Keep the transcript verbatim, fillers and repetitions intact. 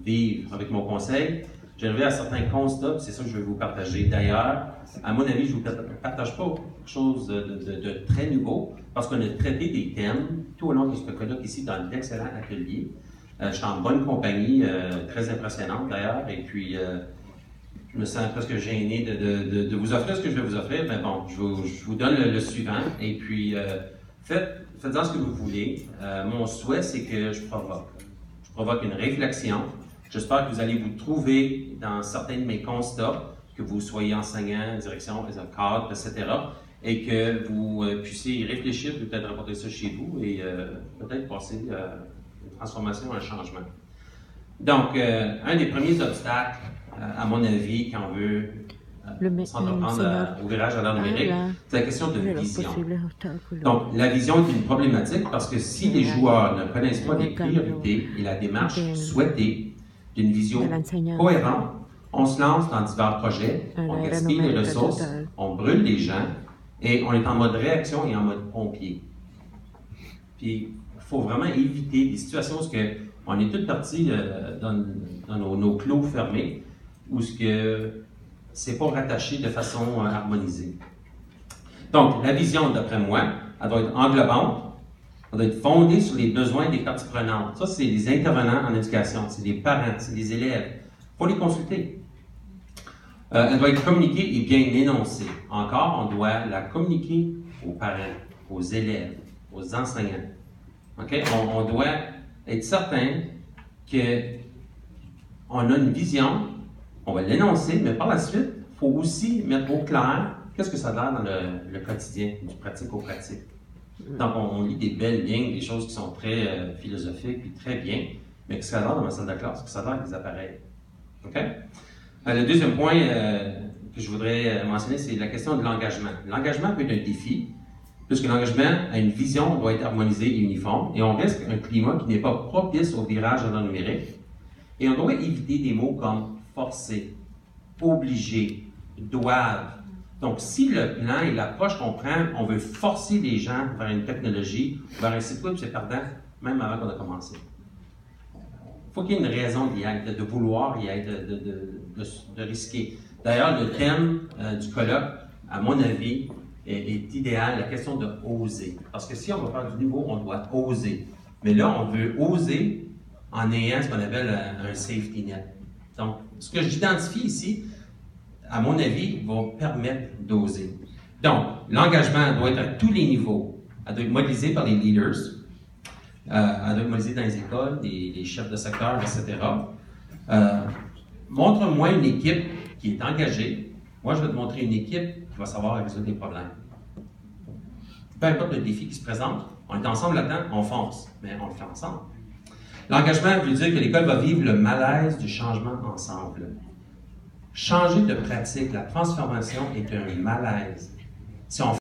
vivre avec mon conseil, j'ai arrivé à certains constats, c'est ça que je vais vous partager. D'ailleurs, à mon avis, je ne vous partage pas quelque chose de, de, de très nouveau, parce qu'on a traité des thèmes tout au long de ce colloque ici dans d'excellents ateliers. Euh, je suis en bonne compagnie, euh, très impressionnante d'ailleurs, et puis euh, je me sens presque gêné de, de, de, de vous offrir ce que je vais vous offrir, mais bon, je vous, je vous donne le, le suivant, et puis euh, faites, faites-en ce que vous voulez. Euh, mon souhait, c'est que je provoque. Je provoque une réflexion. J'espère que vous allez vous trouver dans certains de mes constats, que vous soyez enseignant, direction, cadre, et cetera, et que vous euh, puissiez y réfléchir, peut-être rapporter ça chez vous et euh, peut-être passer euh, une transformation, un changement. Donc, euh, un des premiers obstacles, euh, à mon avis, quand on veut euh, s'entreprendre au virage à l'ère numérique, c'est la question de vision. Donc, la vision est une problématique parce que si les joueurs ne connaissent pas les priorités et la démarche souhaitée d'une vision cohérente, on se lance dans divers projets, on gaspille les ressources, on brûle les gens et on est en mode réaction et en mode pompier. Puis, il faut vraiment éviter des situations où on est tous partis euh, dans, dans nos, nos clos fermés où ce que c'est pas rattaché de façon euh, harmonisée. Donc, la vision, d'après moi, elle doit être englobante, elle doit être fondée sur les besoins des parties prenantes. Ça, c'est les intervenants en éducation, c'est les parents, c'est les élèves. Il faut les consulter. Euh, elle doit être communiquée et bien énoncée. Encore, on doit la communiquer aux parents, aux élèves, aux enseignants. Okay? On, on doit être certain qu'on a une vision, on va l'énoncer, mais par la suite, il faut aussi mettre au clair qu'est-ce que ça a l'air dans le, le quotidien, du pratique au pratique. Donc, on, on lit des belles lignes, des choses qui sont très euh, philosophiques et très bien, mais qu'est-ce que ça a l'air dans ma salle de classe, qu'est-ce que ça a l'air avec des appareils. OK? Euh, le deuxième point euh, que je voudrais mentionner, c'est la question de l'engagement. L'engagement peut être un défi, puisque l'engagement a une vision, doit être harmonisé et uniforme, et on risque un climat qui n'est pas propice au virage dans le numérique. Et on doit éviter des mots comme forcer, obligé, doivent. Donc, si le plan et l'approche qu'on prend, on veut forcer les gens vers une technologie, vers un site web, c'est perdant, même avant qu'on a commencé. Il faut qu'il y ait une raison d'y être, de, de vouloir y être, de, de, de, de, de risquer. D'ailleurs, le thème euh, du colloque, à mon avis, est, est idéal, la question de oser. Parce que si on va faire du nouveau, on doit oser. Mais là, on veut oser en ayant ce qu'on appelle un, un safety net. Donc, ce que j'identifie ici, à mon avis, va permettre d'oser. Donc, l'engagement doit être à tous les niveaux. Elle doit être modélisée par les leaders. Euh, elle doit être modélisée dans les écoles, les, les chefs de secteur, et cetera. Euh, montre-moi une équipe qui est engagée. Moi, je vais te montrer une équipe qui va savoir résoudre des problèmes. Peu importe le défi qui se présente, on est ensemble là-dedans, on fonce, mais on le fait ensemble. L'engagement veut dire que l'école va vivre le malaise du changement ensemble. Changer de pratique, la transformation est un malaise. Si on